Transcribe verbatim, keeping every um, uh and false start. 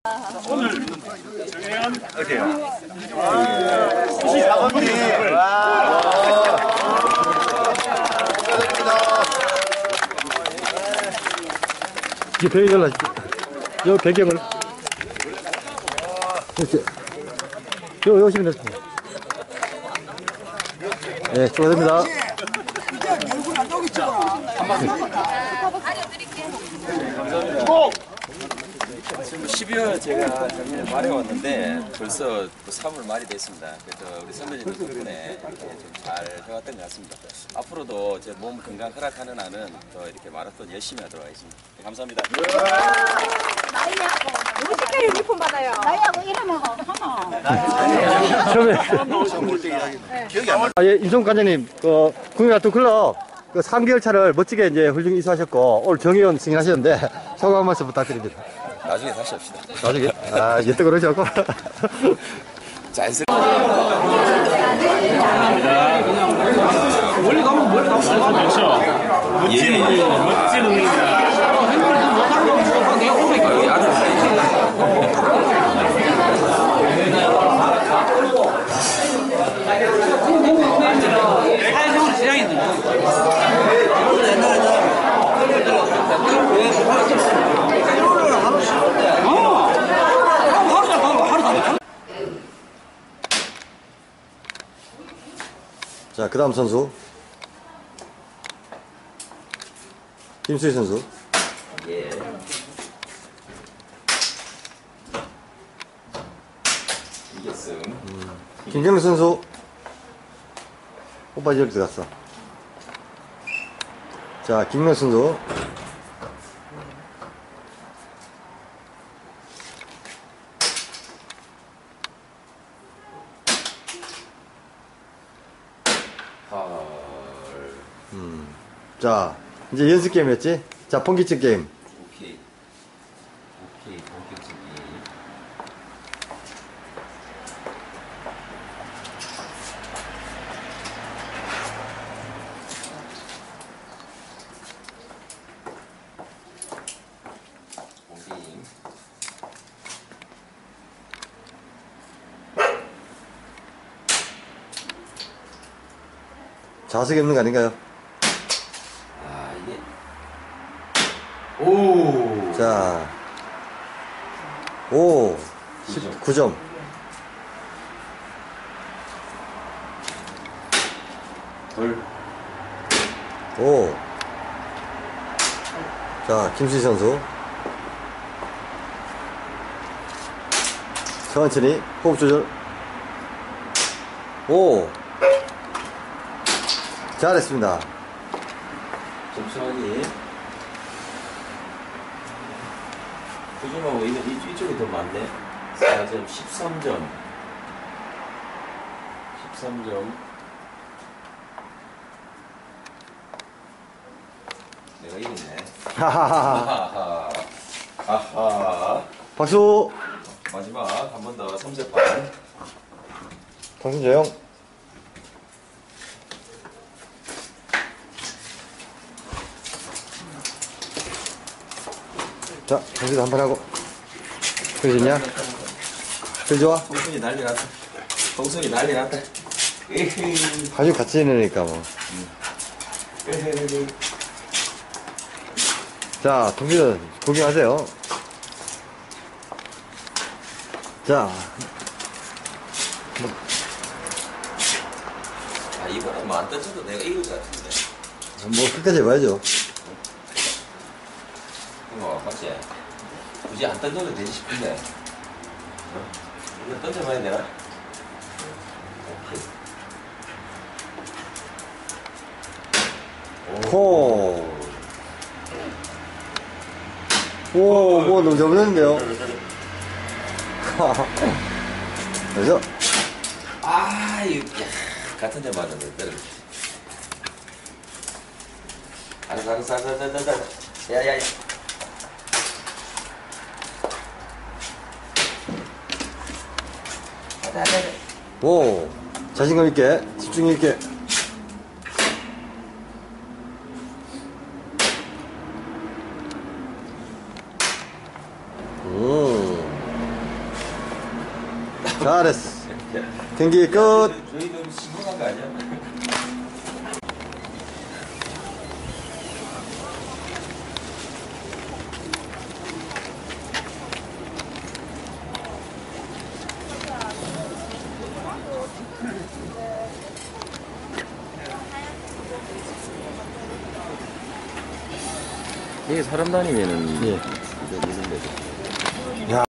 오늘 정혜연 어때요? 수시사 번님 이제 배경을 하십시오. 요 배경을 이렇게 요 요 오시면 됐습니다. 네, 축하드립니다. 지금 십이월 제가 작년에 말해 왔는데 벌써 삼 월 말이 됐습니다. 그래서 우리 선배님들 덕분에 좀 잘 해왔던 것 같습니다. 앞으로도 제 몸 건강 허락하는 한은 더 이렇게 마라톤 열심히 하도록 하겠습니다. 네, 감사합니다. 나이하고 오십 개 유니폼 받아요. 나이하고 이러면 하나. 처음에 기억이 안 나. 아, 예, 임성 관장님, 그 국민마라톤 클럽 그 삼 개월 차를 멋지게 이제 훌륭히 이수하셨고 오늘 정의원 승인하셨는데 소감 한 말씀 부탁드립니다. 나중에 다시 합시다. 나중에 아, 이제 또 그러자고. 자연스럽게. 멀리 가면 멀리 가면 좋죠. 멋진 멋진 운동입니다. 여기 아들 사회생활 시장인데. 자, 그 다음 선수 김수희 선수. 예. 이겼음. 음. 김경민 선수. 오빠 이제 들어갔어. 자, 김명 선수. 음. 자, 이제 연습 게임이었지? 자, 펑키치 게임. 오케이. 오케이, 본격적인. 본게임. 자석이 없는 거 아닌가요? 아, 이게. 오! 자, 오, 십구 점. 돌. 오. 자, 김수희 선수. 천천히 호흡 조절. 오. 잘했습니다. 점수하기. 표준하고 이거 이- 이쪽이 더 많네. 사 점, 십삼 점. 십삼 점. 내가 이겼네. 하하하. 아하. 아하. 박수. 마지막 한 번 더 삼 세 판. 당신 조용. 자, 당신도 한판 하고. 그래 좋냐? 그래 좋아? 동순이 난리 났다. 동순이 난리 났다. 에헤이. 아주 같이 지내니까 뭐. 에헤이. 자, 동기는 구경하세요. 자, 아, 이거는 뭐 안 던져도 내가 이길 것 같은데. 뭐 끝까지 해봐야죠. 이거 맞지? 굳이 안 던져도 되지 싶은데. 어? 이거 던져봐야 되나? 오케이. 호. 오, 뭐 너무 잘 보였는데요. 그래서 아, 이거 야, 같은 데 맞았는데 때려. 알았어, 알았어, 알았어, 알았어, 알았어. 야, 야, 야. 아, 아, 아, 오, 자신감 있게 집중 있게. 오. 잘했어. 경기 끝. 저희도 신고한 거 아니야? 이게 사람 다니면은 예. 이거 있는데.